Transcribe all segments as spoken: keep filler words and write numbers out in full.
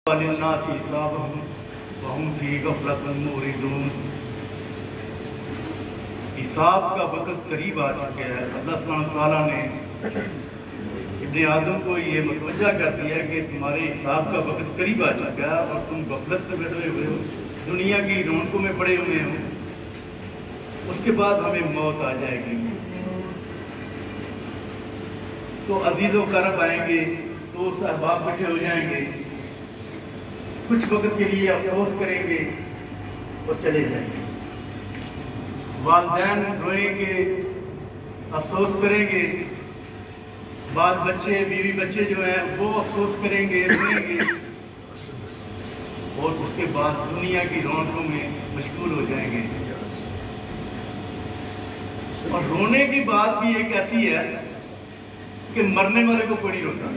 हिसाब का वक़्त करीब आ चुका है। अल्लाह सुब्हानहू तआला ने इब्ने आदम को ये मतवज्जा कर दिया कि तुम्हारे हिसाब का वक़्त करीब आ चुका है और तुम गफलत में बैठे हुए हो, दुनिया की रौनकों में पड़े हुए हो। उसके बाद हमें मौत आ जाएगी तो अजीज़ो करब आएंगे, दोस्त अहबाब इकट्ठे हो जाएंगे, कुछ वक्त के लिए अफसोस करेंगे और चले जाएंगे। वालिदैन रोएंगे, अफसोस करेंगे, बाल बच्चे बीवी बच्चे जो हैं वो अफसोस करेंगे, रोएंगे और उसके बाद दुनिया की रौनकों में मशगूल हो जाएंगे। और रोने की बात भी एक ऐसी है कि मरने वाले को कोई नहीं रोता,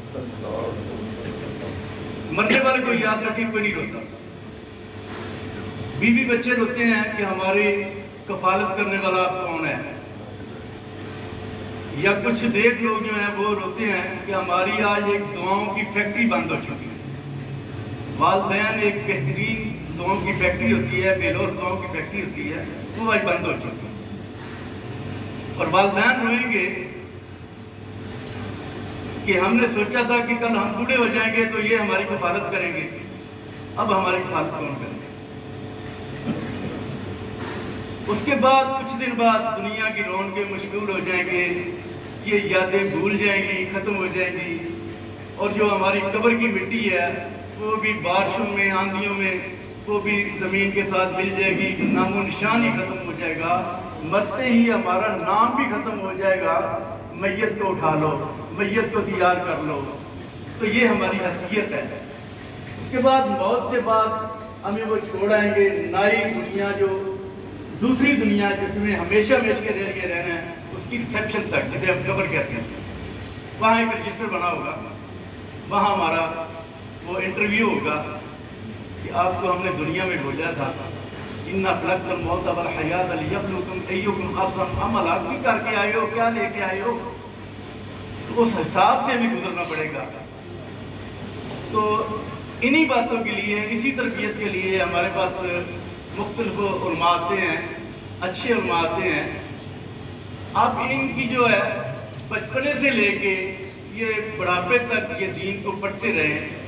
मरने वाले को याद रखे कोई नहीं रोता। बीवी बच्चे रोते हैं कि हमारी कफालत करने वाला कौन है, या कुछ देख लोग जो हैं वो रोते हैं कि हमारी आज एक दुआओं की फैक्ट्री बंद हो चुकी है। वालिदैन एक बेहतरीन दुआओं की फैक्ट्री होती है, बेलौस दुआओं की फैक्ट्री होती है, वो आज बंद हो चुकी है। और वालिदैन रोएंगे कि हमने सोचा था कि कल हम बूढ़े हो जाएंगे तो ये हमारी कफालत करेंगे, अब हमारी कफालत कौन करेंगे। उसके बाद कुछ दिन बाद दुनिया की रौनकें मशगूल हो जाएंगे, ये यादें भूल जाएंगी, खत्म हो जाएंगी। और जो हमारी कब्र की मिट्टी है वो भी बारिशों में, आंधियों में वो भी जमीन के साथ मिल जाएगी, नामो निशान ही खत्म हो जाएगा। मरते ही हमारा नाम भी खत्म हो जाएगा। मैयत को उठा लो, मैयत को तैयार कर लो, तो ये हमारी हैसियत है। उसके बाद मौत के बाद हमें वो छोड़ आएंगे नई दुनिया, जो दूसरी दुनिया जिसमें हमेशा हमेशा रह के रहना है, उसकी रिसेप्शन तक, जिसे हम कब्र कहते हैं। वहाँ एक रजिस्टर बना होगा, वहाँ हमारा वो इंटरव्यू होगा कि आपको हमने दुनिया में भेजा था, इन्ना खलक़ल मौत वल हयात लियब्लुवकुम अय्युकुम अहसनु अमला, की करके आए हो, क्या लेके आए हो, तो उस हिसाब से हमें गुजरना पड़ेगा। तो इन्हीं बातों के लिए, इसी तरबियत के लिए हमारे पास मुख्तलिफ उलमा आते हैं, अच्छे उलमा आते हैं। आप इनकी जो है बचपने से लेके ये बुढ़ापे तक ये दीन को पढ़ते रहें।